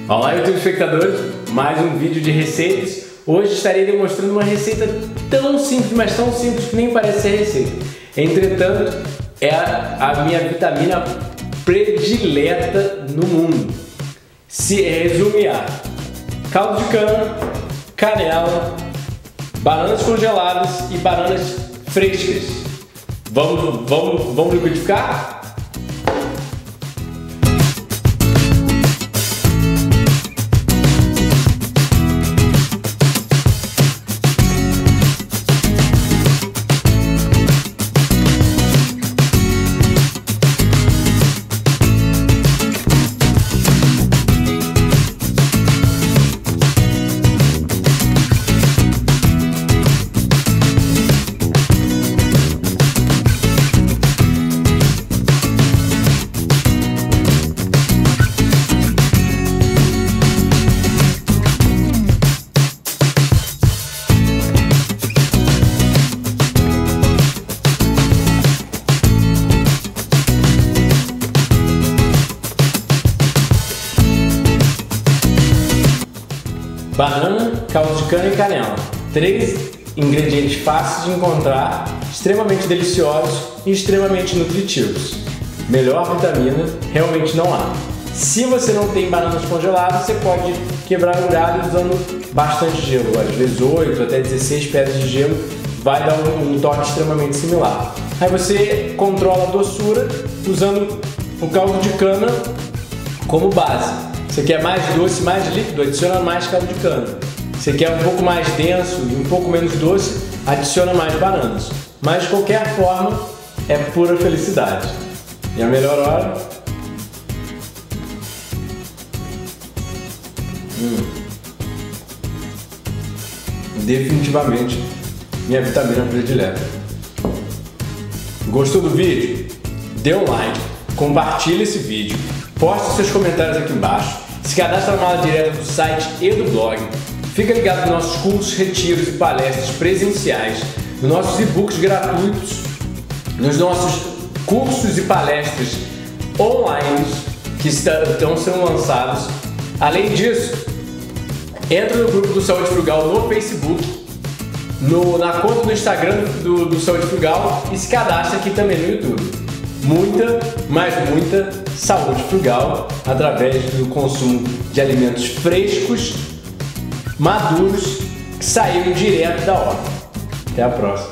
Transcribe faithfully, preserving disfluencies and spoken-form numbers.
Olá, YouTube espectadores, mais um vídeo de receitas. Hoje estarei demonstrando uma receita tão simples, mas tão simples que nem parece ser receita. Entretanto, é a, a minha vitamina predileta no mundo. Se resume a caldo de cana, canela, bananas congeladas e bananas frescas. Vamos, vamos, vamos liquidificar? Banana, caldo de cana e canela. Três ingredientes fáceis de encontrar, extremamente deliciosos e extremamente nutritivos. Melhor vitamina realmente não há. Se você não tem bananas congeladas, você pode quebrar um galho usando bastante gelo. Às vezes oito até dezesseis pedras de gelo vai dar um, um toque extremamente similar. Aí você controla a doçura usando o caldo de cana como base. Você quer mais doce, mais líquido, adiciona mais caldo de cana. Você quer um pouco mais denso e um pouco menos doce, adiciona mais bananas. Mas de qualquer forma, é pura felicidade. E a melhor hora... Hum. Definitivamente, minha vitamina predileta. Gostou do vídeo? Dê um like, compartilhe esse vídeo. Poste seus comentários aqui embaixo, se cadastre na mala direta do site e do blog, fica ligado nos nossos cursos, retiros e palestras presenciais, nos nossos e-books gratuitos, nos nossos cursos e palestras online que estão sendo lançados. Além disso, entra no grupo do Saúde Frugal no Facebook, no, na conta do Instagram do, do Saúde Frugal e se cadastre aqui também no YouTube. Muita, mas muita saúde frugal através do consumo de alimentos frescos, maduros, que saíram direto da horta. Até a próxima!